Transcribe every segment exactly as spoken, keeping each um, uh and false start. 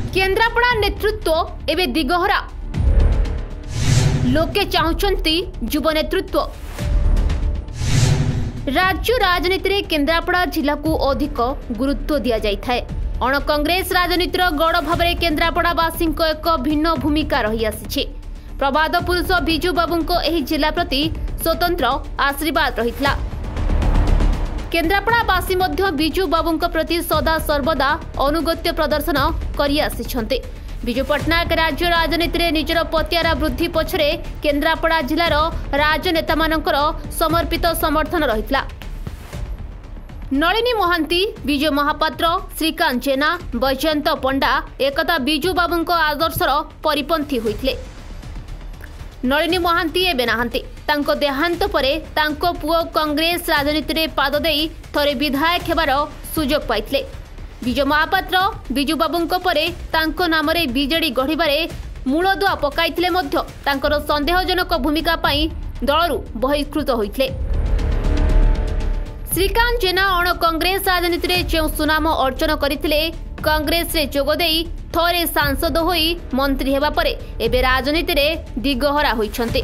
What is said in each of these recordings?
केन्द्रापड़ा नेतृत्व एवं दिगहरा लोके चाहते युव नेतृत्व। राज्य राजनीति में केन्द्रापड़ा जिला को अधिक गुरुत्व दि जाए। अण कांग्रेस राजनीतिर गड़ भाव केन्द्रापड़ावासी एक भिन्न भूमिका रही आसी। प्रबाद पुरुष बिजू बाबू एही जिला प्रति स्वतंत्र आशीर्वाद रही। केन्द्रापड़ावासी बिजू बाबू प्रति सदा सर्वदा अनुगत्य प्रदर्शन करि आसिछन्ते। बिजू पट्टनायक राज्य राजनीति में निजर पतियारा वृद्धि पछरे केन्द्रापड़ा जिलार राजनेता मानकर समर्पित समर्थन रहितला। नलिनी महांती, विजय महापात्र, श्रीकांत जेना, वैजयंत पंडा एकता बिजू बाबू आदर्शर परिपंथी होइतले। नलिनी महांती एबे नाहांती। तांको देहांत परे तांको पुओ कांग्रेस राजनीति में पाद देई थरे विधायक हेबार सुजोग पाइतले। विजय महापात्र बिजू बाबू परे तांको नामरे बीजेडी गढ़िबारे मूलदुआ पकाइथिले मध्य तांकर संदेहजनक भूमिका पाई दलरू बहिष्कृत होइतले। श्रीकांत जेना अण कांग्रेस राजनीति में जो सुनाम अर्जन करथिले कांग्रेस रे जोगदेई थरे सांसद होई मंत्री हेबा परे एबे राजनीति में दिगहरा होइछन्ते।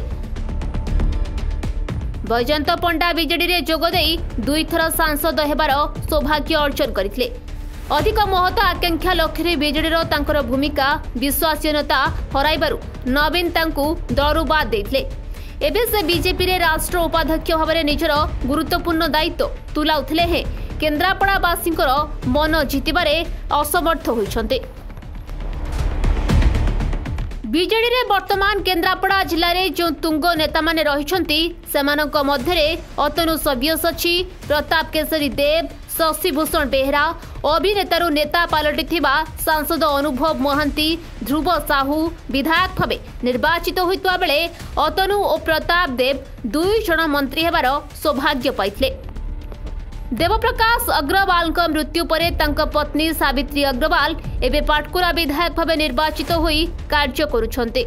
वैजयंत पंडा बीजेडी रे जोगदेई दुई थर सांसद हेबार सौभाग्य अर्जन करथिले। अधिक महत आकांक्षा लक्ष्य बीजेडी रो तांकर भूमिका विश्वासनीयता हराइबारु नवीन तांकु दलरू बाद देथिले। एबे से बीजेपी रे राष्ट्र उपाध्यक्ष भाव में निजर गुरुत्वपूर्ण दायित्व तुलाउथिले हे केन्द्रापड़ावासी मन जितिबारे असमर्थ होइछन्ते। बीजेडी रे वर्तमान केन्द्रापड़ा जिले में जो तुंग नेता माने रहिछन्ती सेमानक मध्यरे अतनु सब्यसाची, प्रताप केसरी देव, शशिभूषण बेहरा, अभिनेतारू नेता पलटिथिबा सांसद अनुभव महांती, ध्रुव साहू विधायक भावे निर्वाचित होइतबा बेले अतनु और प्रताप देव दुई जण मंत्री हेबार सौभाग्य पाइथिले। देवप्रकाश अग्रवाल मृत्यु परे तांका पत्नी सावित्री अग्रवाल एवं पाटकुरा विधायक भावे निर्वाचित होई कार्य करुछन्ते।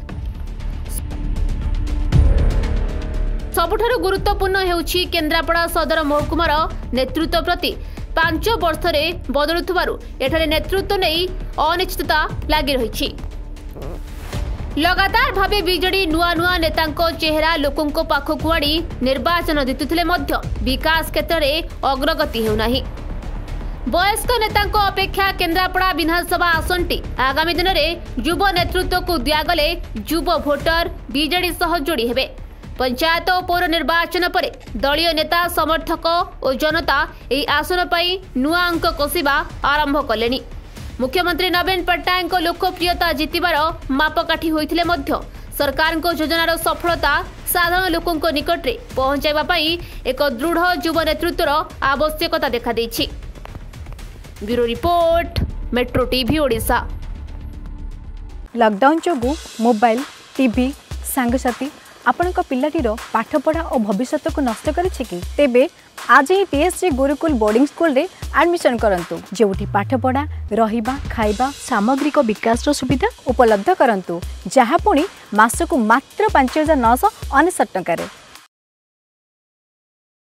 सबुठारु गुरुत्वपूर्ण हेउछि केन्द्रापड़ा सदर महकुमार नेतृत्व प्रति पांच वर्ष रे बदलुथबारु एठारे नेतृत्व नेई अनिश्चितता लागि रहिछि। लगातार भावे बीजेडी नुआ नुआ नेतांको चेहरा लोकों पाखकु आनी निर्वाचन जितुथिले मध्य विकास क्षेत्र में अग्रगति हेउनाही। वयस्क नेतांको अपेक्षा केन्द्रापड़ा विधानसभा आसनटी आगामी दिन में युव नेतृत्व को दियागले युव भोटर बीजेडी सह जोड़ी हेबे। पंचायत और पौर निर्वाचन पर दलीय नेता समर्थक और जनता एही आसन पाई नुआ अंक कषिबा आरंभ कलेनी। मुख्यमंत्री नवीन पट्टनायक लोकप्रियता जितिबार मापकाठी होइथिले मध्य सरकार को योजनार सफलता साधारण लोकों निकट में पहुंचाइबा पई एक दृढ़ युव नेतृत्वर आवश्यकता देखा देछि। Bureau report, metro TV Odisha. Lockdown जोगु मोबाइल, टीवी, सांगसाथी आपणक पिलाटीर पाठपढ़ा और भविष्य को नष्ट करिछि कि तेबे आज ही टीएससी गुरुकुल बोर्डिंग स्कूल रे एडमिशन करंतु, जेउठी पाठपढ़ा, रहिबा, खाइबा, सामग्रिक विकास सुविधा उपलब्ध करंतु, जहाँ पुणी मासकु मात्र पांच हजार नौ सौ अनेशत टंका।